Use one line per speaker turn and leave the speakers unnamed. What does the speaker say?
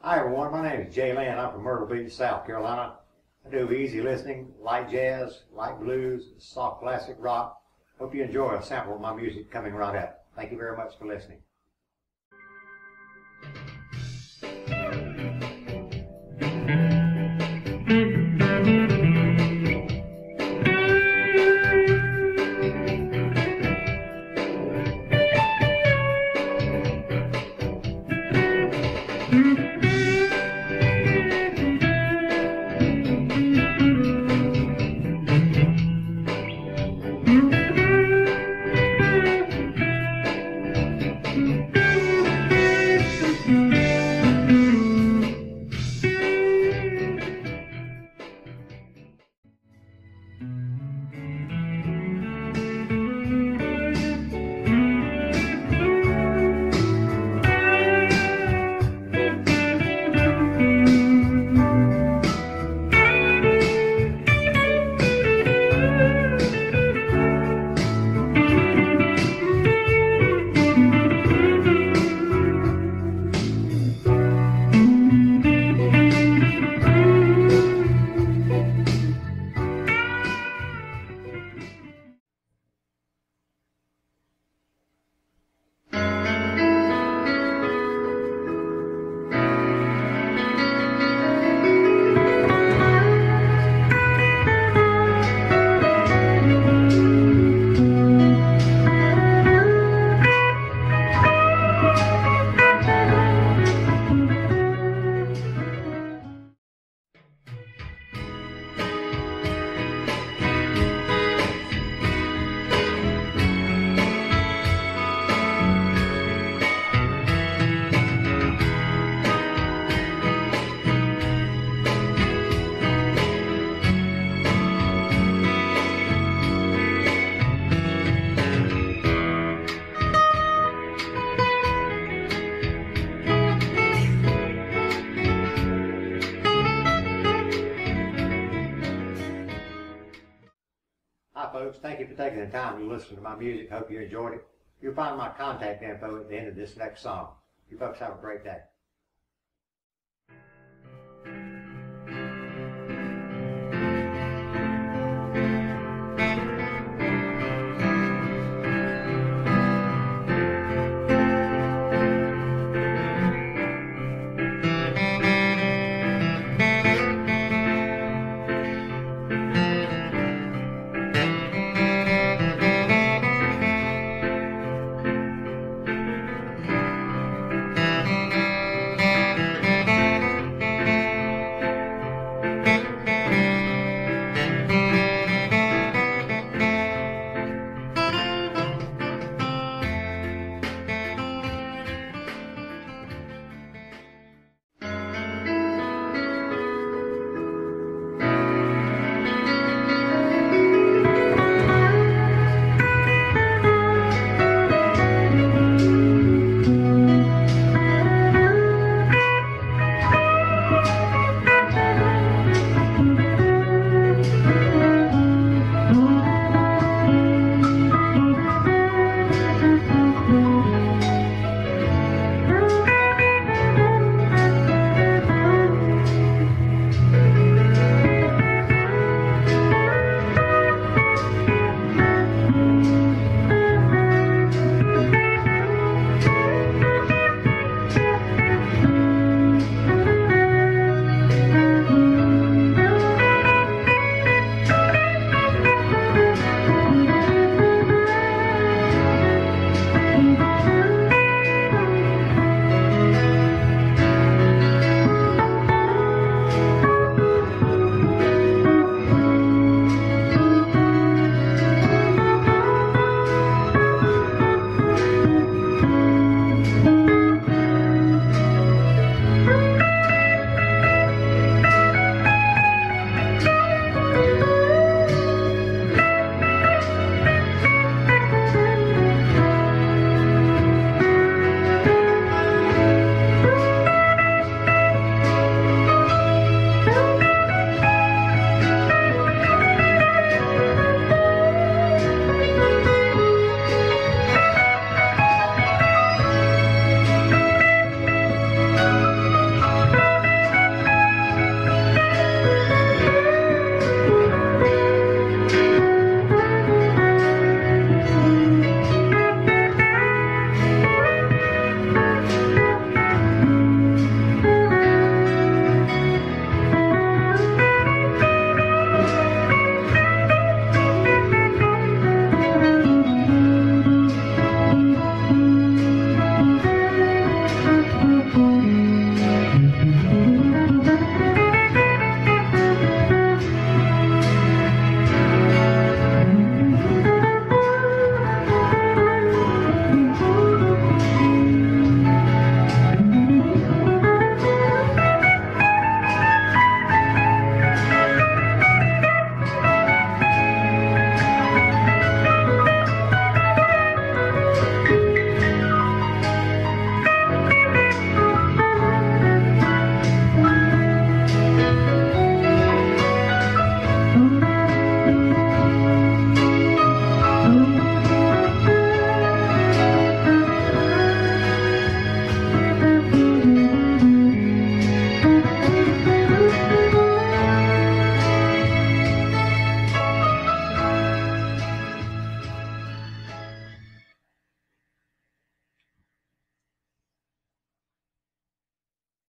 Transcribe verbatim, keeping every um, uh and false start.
Hi everyone, my name is Jay Lynn. I'm from Myrtle Beach, South Carolina. I do easy listening, light jazz, light blues, soft classic rock. Hope you enjoy a sample of my music coming right up. Thank you very much for listening. Hi folks, thank you for taking the time to listen to my music. Hope you enjoyed it. You'll find my contact info at the end of this next song. You folks have a great day.